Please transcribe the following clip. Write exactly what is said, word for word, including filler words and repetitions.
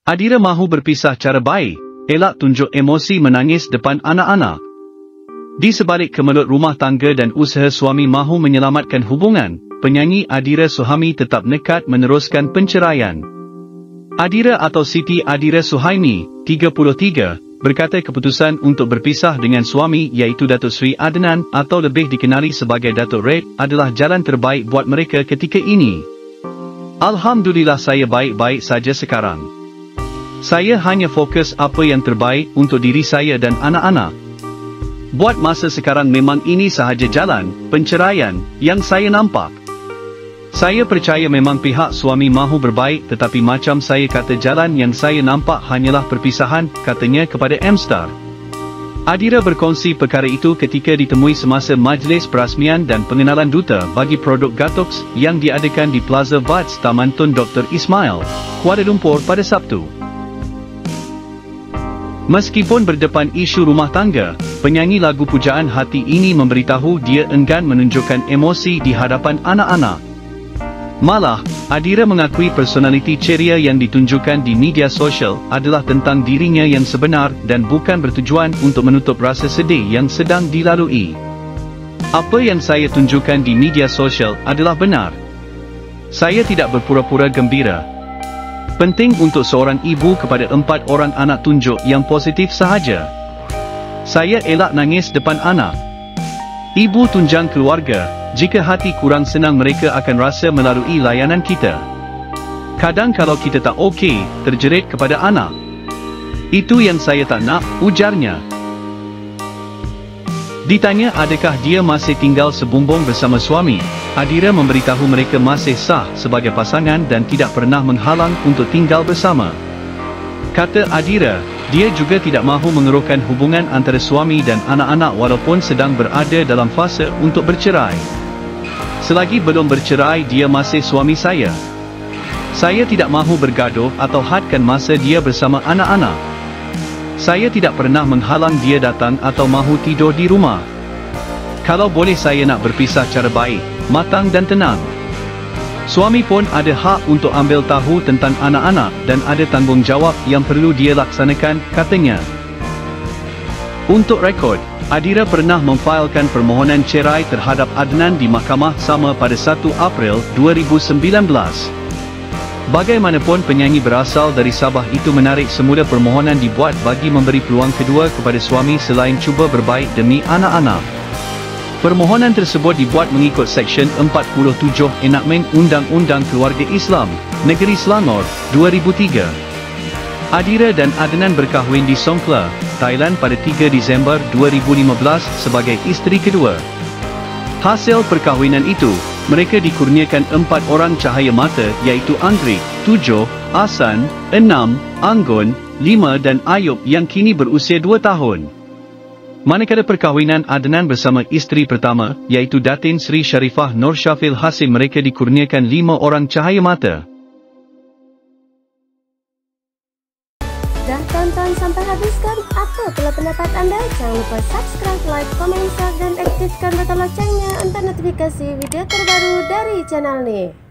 Adira mahu berpisah cara baik, elak tunjuk emosi menangis depan anak-anak. Di sebalik kemelut rumah tangga dan usaha suami mahu menyelamatkan hubungan, penyanyi Adira Suhaimi tetap nekat meneruskan penceraian. Adira atau Siti Adira Suhaimi, tiga puluh tiga, berkata keputusan untuk berpisah dengan suami iaitu Datuk Seri Adnan atau lebih dikenali sebagai Datuk Red adalah jalan terbaik buat mereka ketika ini. Alhamdulillah saya baik-baik saja sekarang. Saya hanya fokus apa yang terbaik untuk diri saya dan anak-anak. Buat masa sekarang memang ini sahaja jalan penceraian yang saya nampak. Saya percaya memang pihak suami mahu berbaik tetapi macam saya kata jalan yang saya nampak hanyalah perpisahan, katanya kepada M-Star. Adira berkongsi perkara itu ketika ditemui semasa majlis perasmian dan pengenalan duta bagi produk Gatox yang diadakan di Plaza Vats Taman Tun Doktor Ismail, Kuala Lumpur pada Sabtu. Meskipun berdepan isu rumah tangga, penyanyi lagu pujaan hati ini memberitahu dia enggan menunjukkan emosi di hadapan anak-anak. Malah, Adira mengakui personaliti ceria yang ditunjukkan di media sosial adalah tentang dirinya yang sebenar dan bukan bertujuan untuk menutup rasa sedih yang sedang dilalui. Apa yang saya tunjukkan di media sosial adalah benar. Saya tidak berpura-pura gembira. Penting untuk seorang ibu kepada empat orang anak tunjuk yang positif sahaja. Saya elak nangis depan anak. Ibu tunjang keluarga, jika hati kurang senang mereka akan rasa melalui layanan kita. Kadang kalau kita tak okey, terjerit kepada anak. Itu yang saya tak nak, ujarnya. Ditanya adakah dia masih tinggal sebumbung bersama suami, Adira memberitahu mereka masih sah sebagai pasangan dan tidak pernah menghalang untuk tinggal bersama. Kata Adira, dia juga tidak mahu mengeruhkan hubungan antara suami dan anak-anak walaupun sedang berada dalam fasa untuk bercerai. Selagi belum bercerai dia masih suami saya. Saya tidak mahu bergaduh atau hadkan masa dia bersama anak-anak. Saya tidak pernah menghalang dia datang atau mahu tidur di rumah. Kalau boleh saya nak berpisah cara baik, matang dan tenang. Suami pun ada hak untuk ambil tahu tentang anak-anak dan ada tanggungjawab yang perlu dia laksanakan, katanya. Untuk rekod, Adira pernah memfailkan permohonan cerai terhadap Adnan di mahkamah sama pada satu April dua ribu sembilan belas. Bagaimanapun penyanyi berasal dari Sabah itu menarik semula permohonan dibuat bagi memberi peluang kedua kepada suami selain cuba berbaik demi anak-anak. Permohonan tersebut dibuat mengikut Seksyen empat puluh tujuh Enakmen Undang-Undang Keluarga Islam, Negeri Selangor, dua ribu tiga. Adira dan Adnan berkahwin di Songkhla, Thailand pada tiga Disember dua ribu lima belas sebagai isteri kedua. Hasil perkahwinan itu, mereka dikurniakan empat orang cahaya mata iaitu Anggrik, tujuh, Ahsan, enam, Anggun, lima dan Ayub yang kini berusia dua tahun. Manakala perkahwinan Adnan bersama isteri pertama, iaitu Datin Sri Sharifah Nur Syafil Hasim mereka dikurniakan lima orang cahaya mata. Dah tonton sampai habis kan? Apa pula pendapat anda? Jangan lupa subscribe, like, komen, share dan aktifkan butang loncengnya untuk notifikasi video terbaru dari channel ni.